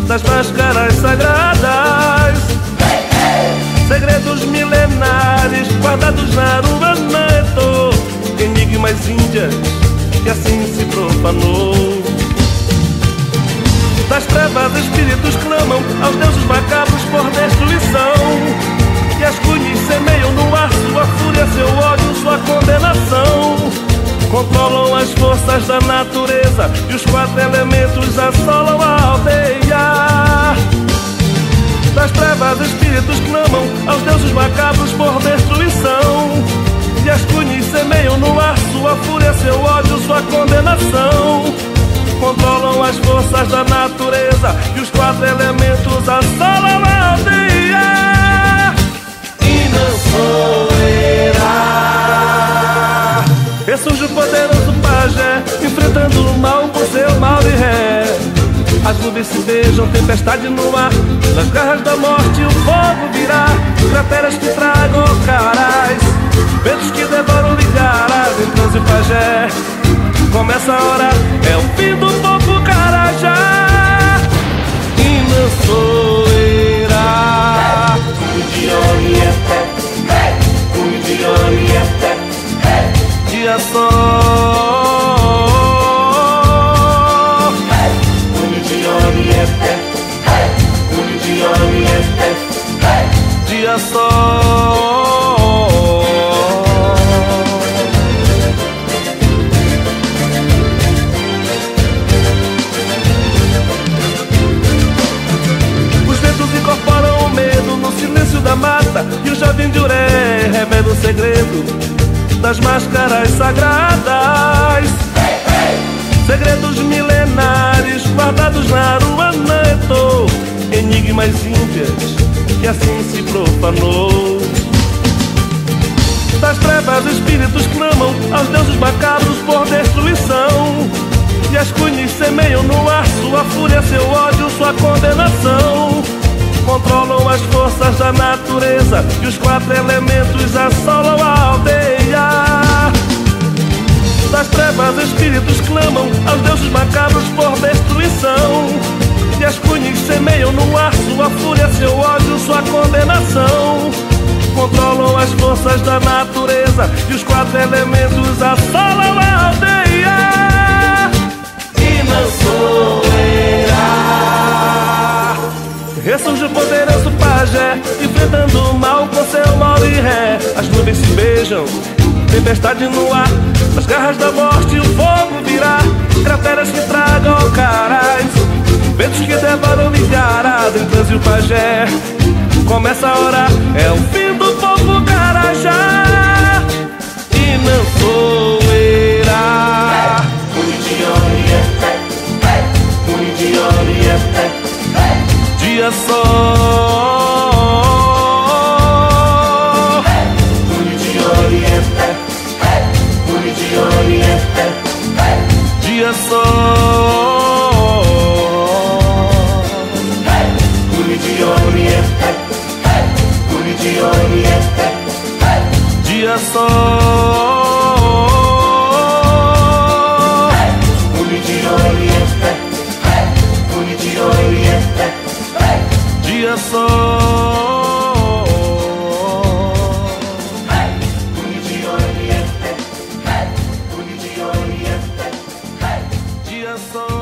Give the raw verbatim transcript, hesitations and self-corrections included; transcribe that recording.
das máscaras sagradas, segredos milenares guardados na Aruanato, enigmas índias que assim se profanou. Das trevas espíritos clamam aos deuses macabros por destruição, e as cunhas semeiam no ar sua fúria, seu ódio, sua condenação. Controlam as forças da natureza e os quatro elementos assolam a aldeia. Das trevas espíritos clamam aos deuses macabros por destruição, e as cunhas semeiam no ar sua fúria, seu ódio, sua condenação. Controlam as forças da natureza e os quatro elementos assolam a aldeia. E não soerá. Ressurge o poderoso pajé, enfrentando o mal por seu mal e ré. As nuvens se beijam, tempestade no ar, nas garras da morte o fogo virá. Crateras que tragam carais, ventos que devoram ligarás. Em transe o pajé, começa a hora, é o fim do povo carajá. E não soerá. De Oriente, de Oriente, Dia só, de Oriente, de Oriente, dia só. Da mata, e o jardim de Uré revela o segredo das máscaras sagradas, segredos milenares guardados na Aruanato, enigmas índias que assim se profanou. Das trevas espíritos clamam aos deuses macabros por destruição, e as cunhas semeiam no ar sua fúria, seu ódio, sua condenação. Controlam as forças da natureza e os quatro elementos assolam a aldeia. Das trevas espíritos clamam aos deuses macabros por destruição, e as cunhas semeiam no ar sua fúria, seu ódio, sua condenação. Controlam as forças da natureza e os quatro elementos assolam a aldeia. E não soerá. Ressurge o poderoso pajé, enfrentando o mal com seu mal e ré. As nuvens se beijam, tempestade no ar, nas garras da morte o fogo virá. Crateras que tragam carais, ventos que devoram ligarás. Em transe o pajé, começa a hora, é o fim do povo carajá. E não soerá. de Oriente, de Oriente, Dia só, de Oriente, de Oriente, dia só, de Oriente, de Oriente, dia só, de Oriente, de Oriente, dia só, de Oriente, de Oriente, dia só.